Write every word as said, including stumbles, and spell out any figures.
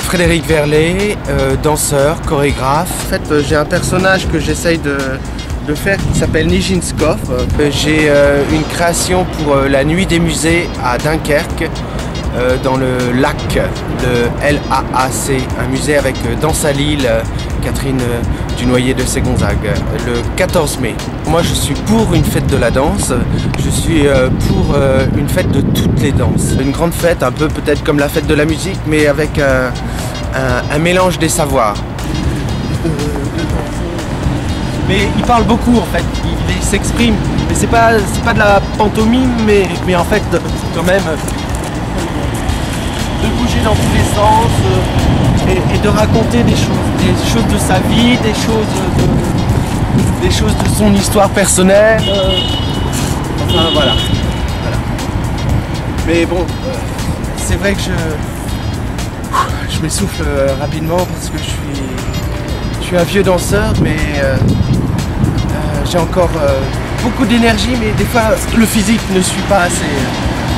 Frédéric Verlet, euh, danseur, chorégraphe. En fait, euh, j'ai un personnage que j'essaye de, de faire qui s'appelle Nijinskov. Euh, j'ai euh, une création pour euh, la nuit des musées à Dunkerque, euh, dans le lac, le L A A C, un musée avec euh, Danse à Lille, euh, Catherine euh, Dunoyer de Ségonzague, le quatorze mai. Moi, je suis pour une fête de la danse, je suis euh, pour euh, une fête de toutes les danses. Une grande fête, un peu peut-être comme la fête de la musique, mais avec un, un, un mélange des savoirs. Mais il parle beaucoup en fait, il, il s'exprime, mais c'est pas, c'est pas de la pantomime, mais, mais en fait quand même de bouger dans tous les sens euh, et, et de raconter des choses, des choses de sa vie, des choses de, des choses de son histoire personnelle. Euh, enfin voilà. voilà. Mais bon, euh, c'est vrai que je, je m'essouffle euh, rapidement parce que je suis, je suis un vieux danseur, mais euh, euh, j'ai encore euh, beaucoup d'énergie, mais des fois le physique ne suit pas assez.